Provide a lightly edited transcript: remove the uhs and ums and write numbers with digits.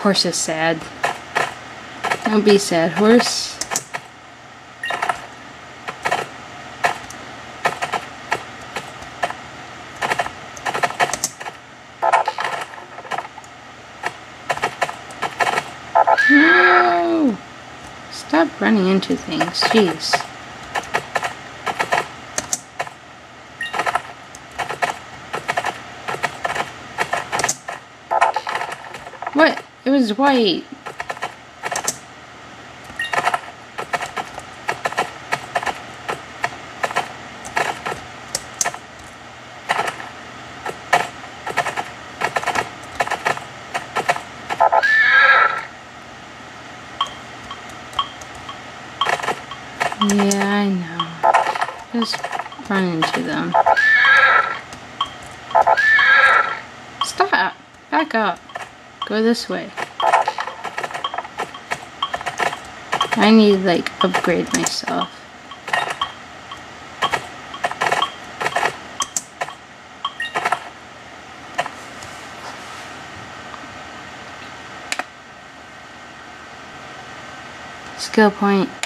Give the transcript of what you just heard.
Horse is sad. Don't be sad, horse. No! Stop running into things, jeez. What? It was white. Yeah, I know. Just run into them. Stop! Back up. Go this way. I need, like, upgrade myself. Skill point.